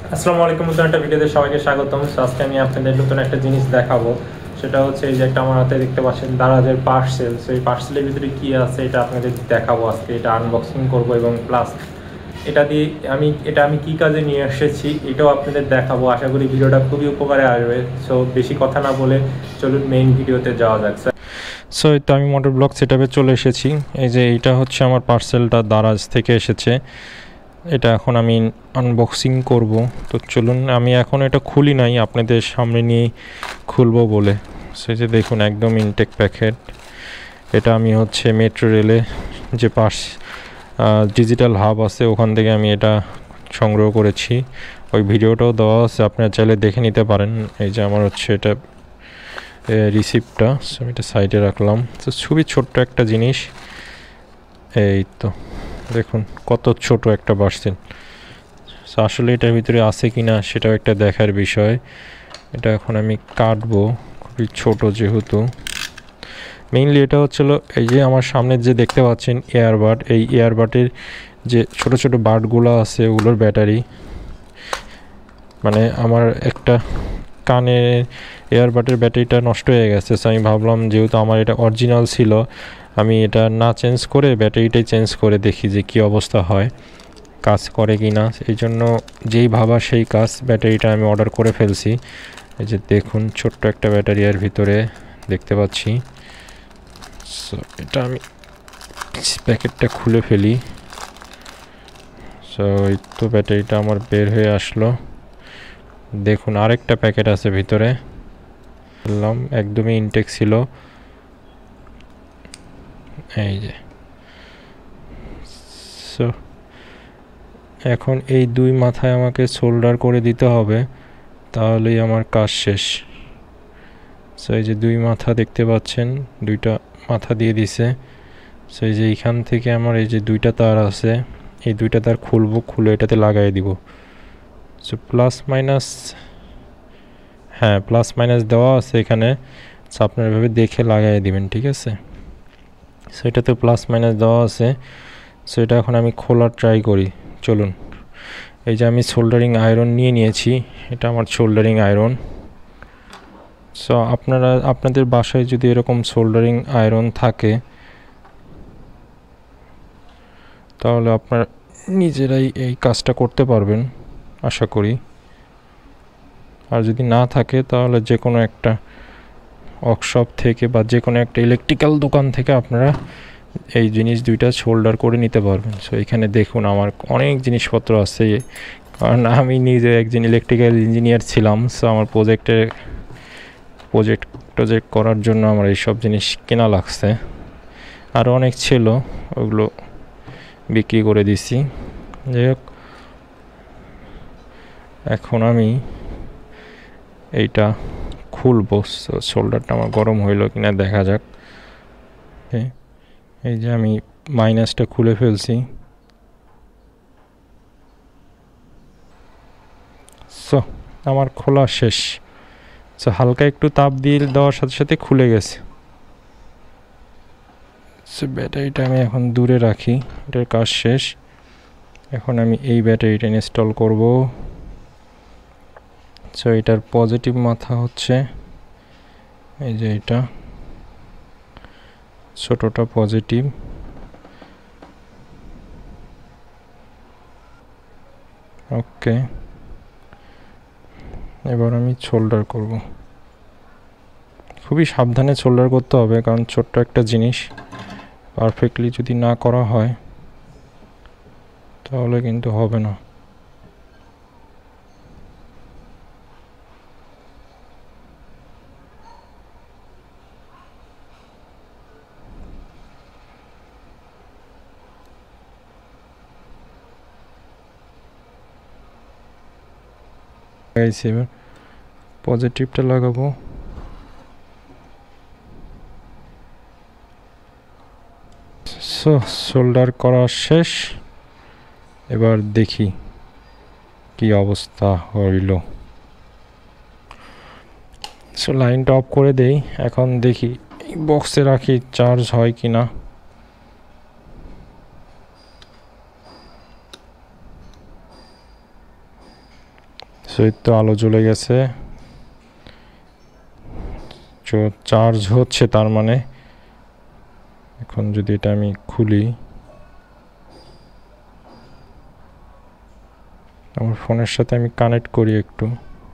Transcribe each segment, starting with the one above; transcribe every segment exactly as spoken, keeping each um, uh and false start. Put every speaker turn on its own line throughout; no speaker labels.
আসসালামু আলাইকুম, নতুন একটা ভিডিওতে সবাইকে স্বাগতম। সো আজকে আমি আপনাদের নতুন একটা জিনিস দেখাবো। সেটা হচ্ছে এই যে একটা আমার হাতে দেখতে পাচ্ছেন দারাজের পার্সেল। সো এই পার্সেলের ভিতরে কী আছে এটা আপনাদের দেখাবো আজকে। এটা আনবক্সিং করব এবং প্লাস এটা দিয়ে আমি এটা আমি কী কাজে নিয়ে এসেছি এটাও আপনাদের দেখাবো। আশা করি ভিডিওটা খুবই উপকারে আসবে। সো বেশি কথা না বলে চলুন মেইন ভিডিওতে যাওয়া যাক। সো এই তো আমি মোটর ব্লগ সেটআপে চলে এসেছি। এই যে এইটা হচ্ছে আমার পার্সেলটা দারাজ থেকে এসেছে। এটা এখন আমি আনবক্সিং করব। তো চলুন, আমি এখন এটা খুলি নাই, আপনাদের সামনে নিয়ে খুলবো বলে। সে যে দেখুন একদম ইনটেক প্যাকেট। এটা আমি হচ্ছে মেট্রো রেলে যে পার্স ডিজিটাল হাব আছে ওখান থেকে আমি এটা সংগ্রহ করেছি। ওই ভিডিওটাও দেওয়া আছে, আপনারা চাইলে দেখে নিতে পারেন। এই যে আমার হচ্ছে এটা রিসিপ্টটা, আমি এটা সাইডে রাখলাম। তো খুবই ছোট্ট একটা জিনিস। এই তো দেখুন কত ছোট একটা পার্সেল। আসলে এটার ভিতরে আছে কি না সেটাও একটা দেখার বিষয়। এটা এখন আমি কাটবো, খুবই ছোট যেহেতু। মেইনলি এটা হচ্ছিল এই যে আমার সামনে যে দেখতে পাচ্ছেন এয়ারবাড, এই এয়ারবাডের যে ছোট ছোট বাডগুলো আছে ওগুলোর ব্যাটারি। মানে আমার একটা কানে এয়ারবাডের ব্যাটারিটা নষ্ট হয়ে গেছে। সো আমি ভাবলাম যেহেতু আমার এটা অরিজিনাল ছিল, আমি এটা না চেঞ্জ করে ব্যাটারিটাই চেঞ্জ করে দেখি যে কী অবস্থা হয়, কাজ করে কি না। এই জন্য যেই ভাবা সেই কাজ, ব্যাটারিটা আমি অর্ডার করে ফেলছি। এই যে দেখুন ছোট্ট একটা ব্যাটারি এর ভিতরে দেখতে পাচ্ছি। সো এটা আমি প্যাকেটটা খুলে ফেলি। সো এই তো ব্যাটারিটা আমার বের হয়ে আসলো। দেখুন আরেকটা প্যাকেট আছে ভিতরে, বললাম একদমই ইনটেক ছিল। এই যে সো এখন এই দুই মাথায় আমাকে সোল্ডার করে দিতে হবে, তাহলেই আমার কাজ শেষ। সো এই যে দুই মাথা দেখতে পাচ্ছেন, দুইটা মাথা দিয়ে দিছে। সো এই যে এইখান থেকে আমার এই যে দুইটা তার আছে, এই দুইটা তার খুলবো, খুলে এটাতে লাগাই দিব। সো প্লাস মাইনাস, হ্যাঁ প্লাস মাইনাস দেওয়া আছে এখানে। সো আপনারা এভাবে দেখে লাগাই দিবেন, ঠিক আছে। সো এটাতে প্লাস মাইনাস দেওয়া আছে। সো এটা এখন আমি খোলার ট্রাই করি, চলুন। এই যে আমি সোল্ডারিং আয়রন নিয়ে নিয়েছি, এটা আমার সোল্ডারিং আয়রন। সো আপনারা আপনাদের বাসায় যদি এরকম সোল্ডারিং আয়রন থাকে তাহলে আপনারা নিজেরাই এই কাজটা করতে পারবেন আশা করি। আর যদি না থাকে তাহলে যে কোনো একটা ওয়ার্কশপ থেকে বা যে কোনো একটা ইলেকট্রিক্যাল দোকান থেকে আপনারা এই জিনিস দুইটা সোল্ডার করে নিতে পারবেন। সো এখানে দেখুন আমার অনেক জিনিসপত্র আছে, কারণ আমি নিজে একজন ইলেকট্রিক্যাল ইঞ্জিনিয়ার ছিলাম। সো আমার প্রজেক্টে প্রজেক্ট প্রজেক্ট করার জন্য আমার এইসব জিনিস কেনা লাগছে। আরও অনেক ছিল, ওগুলো বিক্রি করে দিছি। যাই হোক, এখন আমি এইটা খুলবো। শোল্ডারটা আমার গরম হইলো কিনা দেখা যাক। এই যে আমি মাইনাসটা খুলে ফেলছি। সো আমার খোলা শেষ। সো হালকা একটু তাপ দিয়ে দেওয়ার সাথে সাথে খুলে গেছে। সো ব্যাটারিটা আমি এখন দূরে রাখি, এটার কাজ শেষ। এখন আমি এই ব্যাটারিটা ইনস্টল করব। সো এটার পজিটিভ মাথা হচ্ছে এই যে এটা, ছোটটা পজিটিভ। ওকে, এবার আমি সোল্ডার করব। খুবই সাবধানে সোল্ডার করতে হবে, কারণ ছোট্ট একটা জিনিস পারফেক্টলি যদি না করা হয় তাহলে কিন্তু হবে না। এবার পজিটিভটা লাগাবো। সো সোল্ডার করা শেষ, এবার দেখি কি অবস্থা হইল। সো লাইনটা অফ করে দেই, এখন দেখি এই বক্সে রাখি চার্জ হয় কি না। সেই তো আলো জ্বলে গেছে, চার্জ হচ্ছে, তার মানে এখন যদি এটা আমি খুলি, আমার ফোনের সাথে আমি কানেক্ট করি একটু।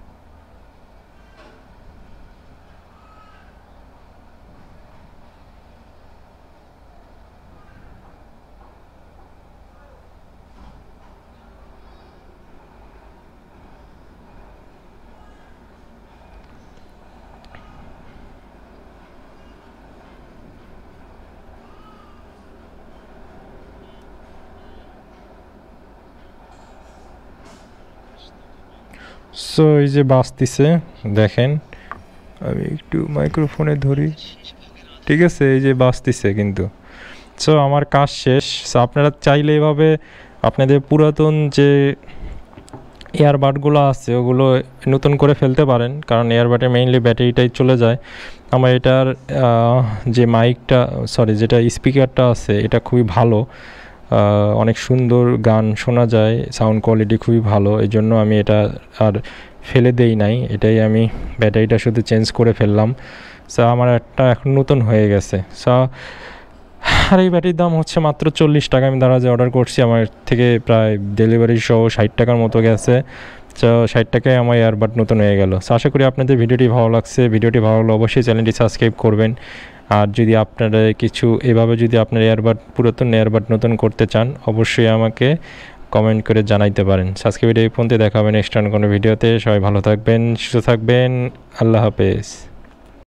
সো এই যে বাজতেছে, দেখেন আমি একটু মাইক্রোফোনে ধরি, ঠিক আছে, এই যে বাজতেছে কিন্তু। সো আমার কাজ শেষ। সো আপনারা চাইলে এভাবে আপনাদের পুরাতন যে এয়ারবাডগুলো আছে ওগুলো নতুন করে ফেলতে পারেন, কারণ এয়ারবাডে মেইনলি ব্যাটারিটাই চলে যায়। আমার এটার যে মাইকটা, সরি যেটা স্পিকারটা আছে এটা খুবই ভালো, অনেক সুন্দর গান শোনা যায়, সাউন্ড কোয়ালিটি খুবই ভালো, এই জন্য আমি এটা আর ফেলে দেই নাই, এটাই আমি ব্যাটারিটা শুধু চেঞ্জ করে ফেললাম। সো আমার একটা এখন নতুন হয়ে গেছে। সো আর এই ব্যাটারির দাম হচ্ছে মাত্র চল্লিশ টাকা। আমি দারাজে অর্ডার করছি, আমার থেকে প্রায় ডেলিভারি সহ ষাট টাকার মতো গেছে। তো ষাট টাকায় আমার এয়ারবাড নতুন হয়ে গেল। সো আশা করি আপনাদের ভিডিওটি ভালো লাগছে। ভিডিওটি ভালো লাগলে অবশ্যই চ্যানেলটি সাবস্ক্রাইব করবেন। আর যদি আপনারা কিছু এভাবে যদি আপনার এয়ারবাড পুরাতন এয়ারবাড নতুন করতে চান, অবশ্যই আমাকে কমেন্ট করে জানাইতে পারেন। আজকে ভিডিও এই পর্যন্ত, দেখা হবে নেক্সট কোনো ভিডিওতে। সবাই ভালো থাকবেন, সুস্থ থাকবেন, আল্লাহ হাফেজ।